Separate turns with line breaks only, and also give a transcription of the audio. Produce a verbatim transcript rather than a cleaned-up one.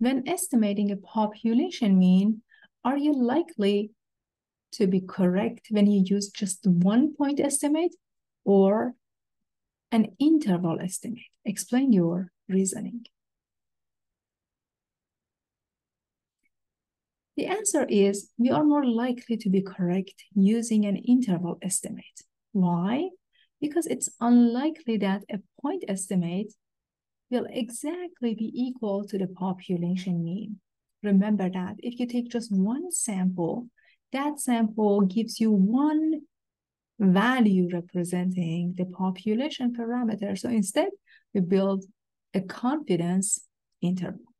When estimating a population mean, are you likely to be correct when you use just one point estimate or an interval estimate? Explain your reasoning. The answer is we are more likely to be correct using an interval estimate. Why? Because it's unlikely that a point estimate will exactly be equal to the population mean. Remember that if you take just one sample, that sample gives you one value representing the population parameter. So instead, we build a confidence interval.